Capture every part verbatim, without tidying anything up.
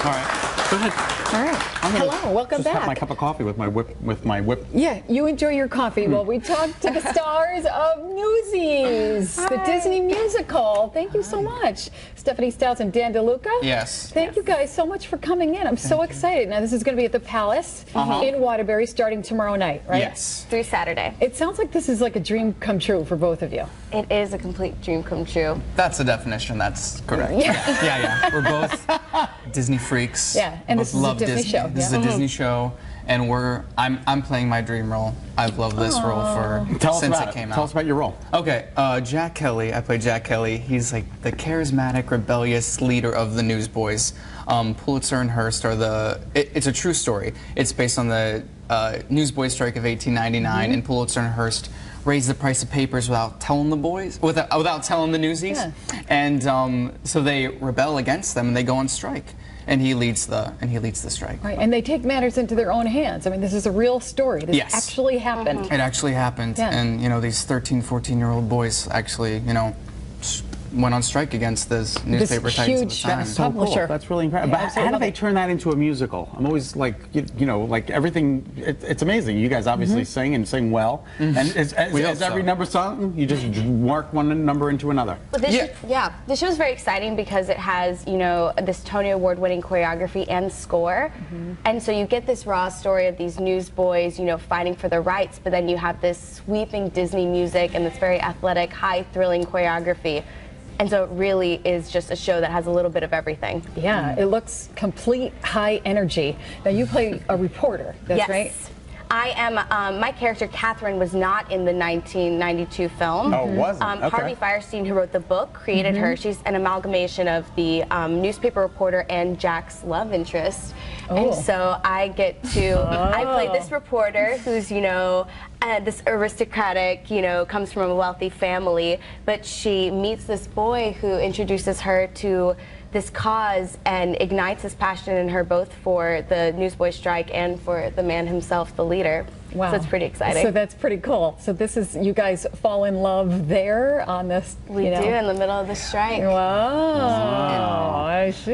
All right. Go ahead. All right. Hello, welcome just back. Have my cup of coffee with my whip. With my whip. Yeah, you enjoy your coffee while we talk to the stars of Newsies, Hi. the Disney musical. Thank you so much, Stephanie Styles and Dan Deluca. Yes. Thank yes. you guys so much for coming in. I'm Thank so you. excited. Now this is going to be at the Palace uh-huh. in Waterbury starting tomorrow night, right? Yes. Through Saturday. It sounds like this is like a dream come true for both of you. It is a complete dream come true. That's the definition. That's correct. Yeah, yeah, yeah. We're both Disney freaks. Yeah, and both this is love a Disney, Disney. show. This yeah. is a Disney show, and we're I'm I'm playing my dream role. I've loved this Aww. role for Tell since us about it came it. out. Tell us about your role. Okay, uh, Jack Kelly. I play Jack Kelly. He's like the charismatic, rebellious leader of the Newsboys. Um, Pulitzer and Hearst are the. It, it's a true story. It's based on the uh, Newsboys strike of eighteen ninety-nine, mm-hmm. and Pulitzer and Hearst raised the price of papers without telling the boys, without, without telling the Newsies, yeah. and um, so they rebel against them and they go on strike, and he leads the and he leads the strike. Right, and they take matters into their own hands. I mean, this is a real story. This yes. actually happened. Mm-hmm. It actually happened, yeah. and you know these thirteen, fourteen year old boys actually, you know, went on strike against this newspaper this titans huge at the time. So publisher. cool. That's really impressive. Yeah, but how do they turn that into a musical? I'm always like, you, you know, like everything. It, it's amazing. You guys obviously mm-hmm. sing and sing well. Mm-hmm. And is, is, we is every so. number something? You just work one number into another. But this yeah. Show, yeah. The show is very exciting because it has, you know, this Tony Award-winning choreography and score, mm-hmm. and so you get this raw story of these newsboys, you know, fighting for their rights. But then you have this sweeping Disney music and this very athletic, high, thrilling choreography. And so it really is just a show that has a little bit of everything. Yeah, it looks complete high energy. Now you play a reporter, that's yes. right? I am, um, my character, Katherine, was not in the nineteen ninety-two film. Oh, wasn't? Um, okay. Harvey Fierstein, who wrote the book, created mm-hmm. her. She's an amalgamation of the um, newspaper reporter and Jack's love interest. Oh. And so I get to, oh. I play this reporter who's, you know, uh, this aristocratic, you know, comes from a wealthy family, but she meets this boy who introduces her to this cause and ignites this passion in her both for the Newsboy strike and for the man himself, the leader. Wow. So it's pretty exciting. So that's pretty cool. So this is, you guys fall in love there on this, We you know. do, in the middle of the strike. Wow. wow. I see.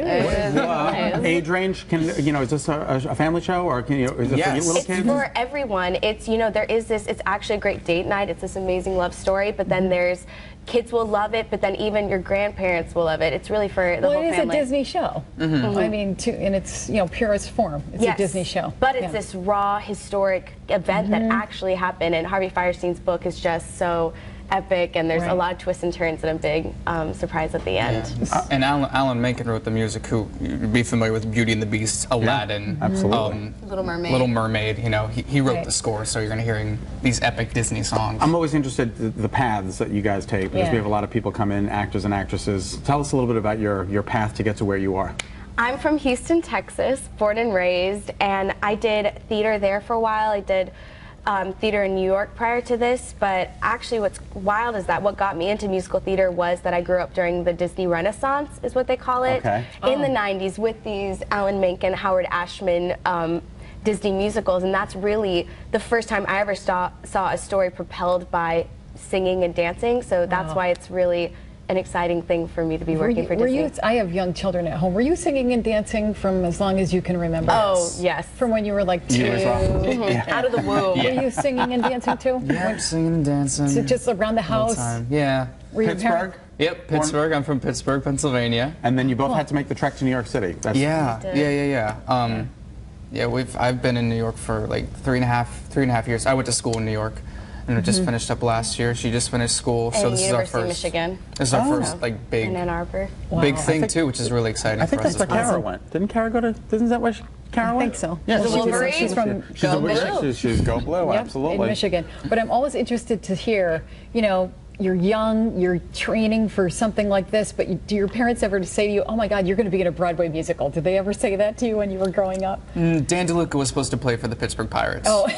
Uh, age range, can, you know, is this a, a family show or can you, is it yes. for little it's kids? It's for everyone. It's, you know, there is this, it's actually a great date night. It's this amazing love story, but then there's, kids will love it, but then even your grandparents will love it. It's really for the well, whole it is family. a Disney show. Mm-hmm. Mm-hmm. I mean, to, in its, you know, purest form, it's yes. a Disney show. But it's yeah. this raw, historic event mm-hmm. that actually happened, and Harvey Fierstein's book is just so epic, and there's right. a lot of twists and turns and a big um, surprise at the end. Yeah. Uh, and Alan, Alan Menken wrote the music, who you'd be familiar with Beauty and the Beast, Aladdin, yeah, absolutely. Um, Little Mermaid. Little Mermaid, you know, he, he wrote right. the score, so you're going to hear these epic Disney songs. I'm always interested in the paths that you guys take because yeah. we have a lot of people come in, actors and actresses. Tell us a little bit about your, your path to get to where you are. I'm from Houston, Texas, born and raised, and I did theater there for a while. I did Um, theater in New York prior to this, but actually what's wild is that what got me into musical theater was that I grew up during the Disney Renaissance, is what they call it, okay. in oh. the nineties with these Alan Menken, Howard Ashman um, Disney musicals, and that's really the first time I ever saw, saw a story propelled by singing and dancing, so that's wow. why it's really an exciting thing for me to be Were working you, for were Disney. you, I have young children at home. Were you singing and dancing from as long as you can remember? Oh, yes. From when you were like two? Mm-hmm. yeah. Out of the womb. Yeah. Were you singing and dancing too? Yeah, when, singing and dancing. so just around the house? Time. Yeah. Were your Pittsburgh? parents- Yep, Pittsburgh. I'm from Pittsburgh, Pennsylvania. And then you both Cool. had to make the trek to New York City. That's Yeah, did. yeah, yeah, yeah. Um, yeah, we've. I've been in New York for like three and a half, three and a half years. I went to school in New York, and we just Mm-hmm. finished up last year. She just finished school, so And this University is our of first. Michigan. This is our Oh. first like big, In Ann Arbor. Wow. big I thing think- too, which is really exciting I think for that's us where as well. Kara went. Didn't Kara go to, isn't that where she, Kara I went? think so. Yeah, Well, she's- Wolverine? she's from She's, Go a, Blue. she's, she's Go Blue, Yep, absolutely. in Michigan. But I'm always interested to hear, you know, you're young, you're training for something like this, but you, do your parents ever say to you, oh my God, you're going to be in a Broadway musical? Did they ever say that to you when you were growing up? Mm, Dan Deluca was supposed to play for the Pittsburgh Pirates. Oh.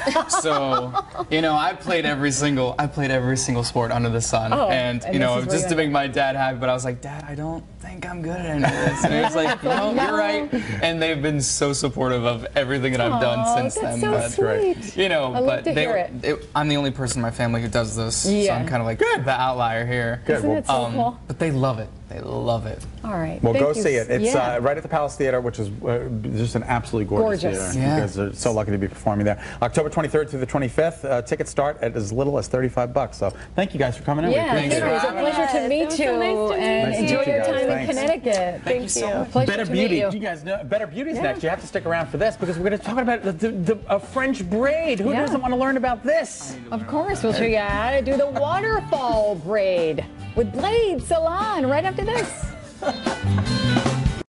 So, you know, I played every single, I played every single sport under the sun, Oh, and, and you know, this is where just you to make my dad happy. But I was like, Dad, I don't think I'm good at any of this. And he was like, you know, you're right. And they've been so supportive of everything that I've Aw, done since that's then. so but, sweet. You know, I love but to they, hear it. it, I'm the only person in my family who does this, so Yeah. I'm kind of like the outlier here. Good. Isn't Well, it so Um, cool? but they love it. They love it. All right. Well, Thank go you. see it. It's yeah. uh, right at the Palace Theater, which is uh, just an absolutely gorgeous, Gorgeous. theater. Yeah. You guys are so lucky to be performing there. October twenty-third through the twenty-fifth. Uh, tickets start at as little as thirty-five bucks. So thank you guys for coming in. Yeah, we thank appreciate you. It was a it. pleasure to Yes, meet it was you so nice to meet and you. enjoy Nice to your meet you time guys. in Thanks. Connecticut. Thank you so much. Pleasure Better to Beauty. meet you. You guys know Better Beauty's Yeah. next. You have to stick around for this because we're going to talk about the, the, the, a French braid. Who Yeah. doesn't want to learn about this? Of course, we'll show you how to do the waterfall braid with Blade Salon right after this.